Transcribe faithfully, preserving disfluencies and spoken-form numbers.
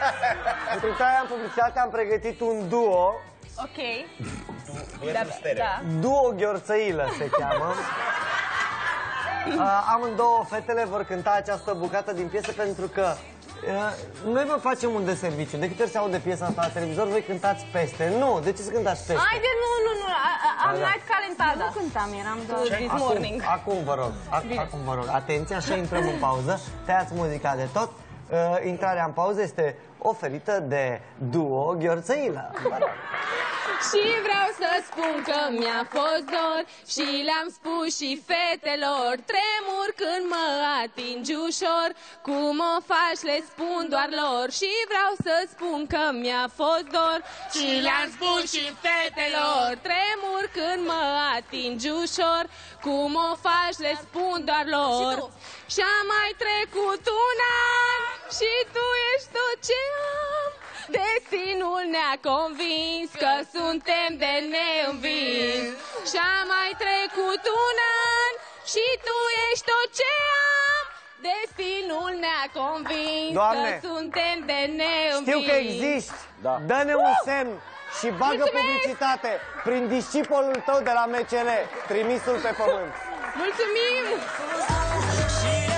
Pentru care am publicitate am pregătit un duo. Ok. Da, da. Duo Gheorțăilă se cheamă. uh, Amândouă fetele vor cânta această bucată din piesă pentru că uh, noi vă facem un deserviciu. De câte ori se aude piesa asta la televizor, voi cântați peste. Nu, de ce să cântați peste? Haide, nu, nu, nu, am Da, da. night calentada. Nu cântam, eram doar This Acum, morning. acum vă rog, ac- acum vă rog, atenție, așa intrăm în pauză. Tăiați muzica de tot. uh, Intrarea în pauză este oferită de Duo Gheorțăilă. Vă rog. Și vreau să spun că mi-a fost dor și le-am spus și fetelor, tremur când mă atingi ușor, cum o faci le spun doar lor. Și vreau să spun că mi-a fost dor și le-am spus și fetelor, tremur când mă atingi ușor, cum o faci le spun doar lor. Și-a mai trecut un an și tu ești tot ce am. Destinul ne-a convins că suntem de neînvins. Și-a mai trecut un an și tu ești tot ce am. Destinul ne-a convins Doamne, că suntem de neînvins. știu că existi, Da. dă-ne un semn și bagă Mulțumesc! publicitate prin discipolul tău de la M C L, trimisul pe pământ. Mulțumim!